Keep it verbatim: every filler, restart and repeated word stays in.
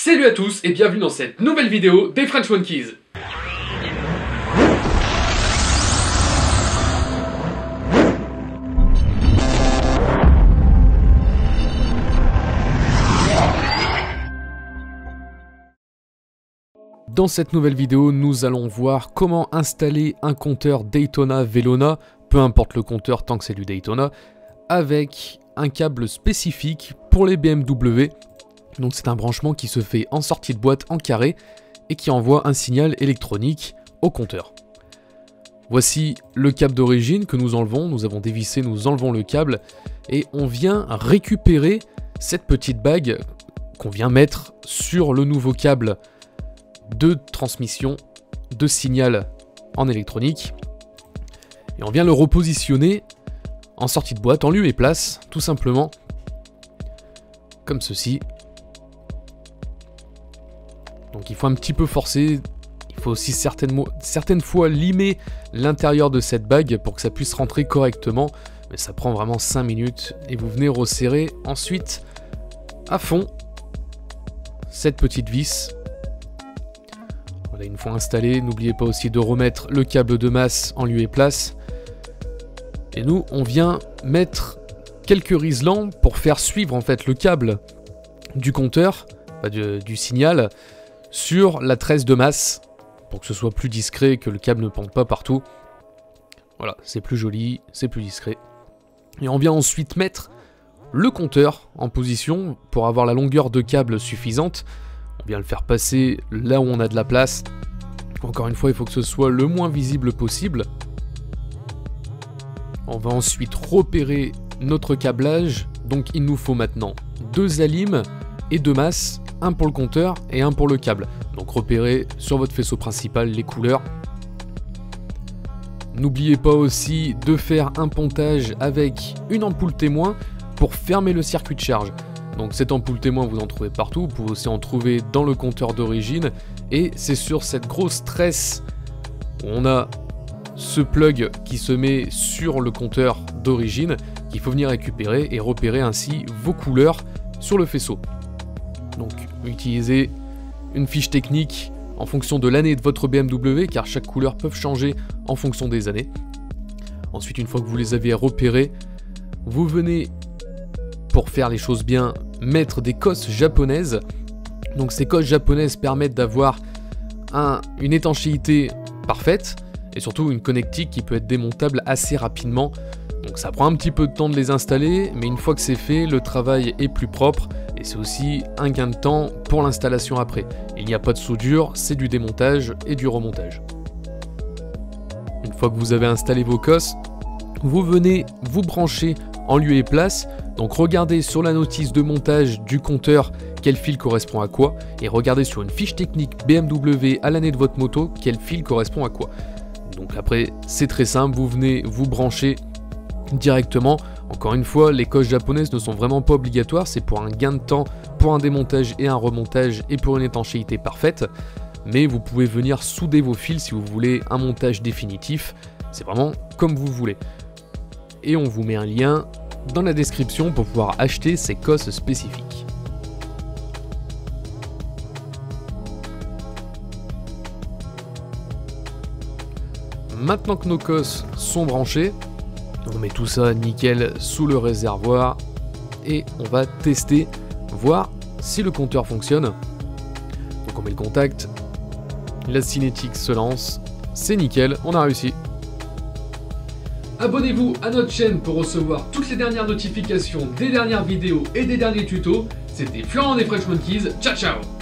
Salut à tous et bienvenue dans cette nouvelle vidéo des French Monkeys. Dans cette nouvelle vidéo, nous allons voir comment installer un compteur Daytona Velona, peu importe le compteur tant que c'est du Daytona, avec un câble spécifique pour les B M W. Donc c'est un branchement qui se fait en sortie de boîte en carré et qui envoie un signal électronique au compteur. Voici le câble d'origine que nous enlevons, nous avons dévissé, nous enlevons le câble et on vient récupérer cette petite bague qu'on vient mettre sur le nouveau câble de transmission de signal en électronique et on vient le repositionner en sortie de boîte, en lieu et place, tout simplement comme ceci. Donc il faut un petit peu forcer, il faut aussi certaines, certaines fois limer l'intérieur de cette bague pour que ça puisse rentrer correctement, mais ça prend vraiment cinq minutes et vous venez resserrer ensuite à fond cette petite vis. Voilà, une fois installé, n'oubliez pas aussi de remettre le câble de masse en lieu et place. Et nous, on vient mettre quelques riselants pour faire suivre en fait le câble du compteur, pas du, du signal, sur la tresse de masse, pour que ce soit plus discret, que le câble ne pende pas partout. Voilà, c'est plus joli, c'est plus discret. Et on vient ensuite mettre le compteur en position pour avoir la longueur de câble suffisante. On vient le faire passer là où on a de la place. Encore une fois, il faut que ce soit le moins visible possible. On va ensuite repérer notre câblage. Donc il nous faut maintenant deux alimes et deux masses, un pour le compteur et un pour le câble. Donc repérez sur votre faisceau principal les couleurs. N'oubliez pas aussi de faire un pontage avec une ampoule témoin pour fermer le circuit de charge. Donc cette ampoule témoin, vous en trouvez partout, vous pouvez aussi en trouver dans le compteur d'origine. Et c'est sur cette grosse tresse où on a ce plug qui se met sur le compteur d'origine qu'il faut venir récupérer et repérer ainsi vos couleurs sur le faisceau. Donc utilisez une fiche technique en fonction de l'année de votre B M W car chaque couleur peut changer en fonction des années. Ensuite, une fois que vous les avez repérés, vous venez, pour faire les choses bien, mettre des cosses japonaises. Donc ces cosses japonaises permettent d'avoir un, une étanchéité parfaite et surtout une connectique qui peut être démontable assez rapidement. Donc ça prend un petit peu de temps de les installer, mais une fois que c'est fait, le travail est plus propre et c'est aussi un gain de temps pour l'installation après. Il n'y a pas de soudure, c'est du démontage et du remontage. Une fois que vous avez installé vos cosses, vous venez vous brancher en lieu et place. Donc regardez sur la notice de montage du compteur quel fil correspond à quoi et regardez sur une fiche technique B M W à l'année de votre moto quel fil correspond à quoi. Donc après c'est très simple, vous venez vous brancher directement. Encore une fois, les coches japonaises ne sont vraiment pas obligatoires, c'est pour un gain de temps, pour un démontage et un remontage et pour une étanchéité parfaite. Mais vous pouvez venir souder vos fils si vous voulez un montage définitif, c'est vraiment comme vous voulez. Et on vous met un lien dans la description pour pouvoir acheter ces cosses spécifiques. Maintenant que nos cosses sont branchées, on met tout ça nickel sous le réservoir et on va tester, voir si le compteur fonctionne. Donc on met le contact, la cinétique se lance, c'est nickel, on a réussi. Abonnez-vous à notre chaîne pour recevoir toutes les dernières notifications des dernières vidéos et des derniers tutos. C'était Florent des French Monkeys, ciao ciao.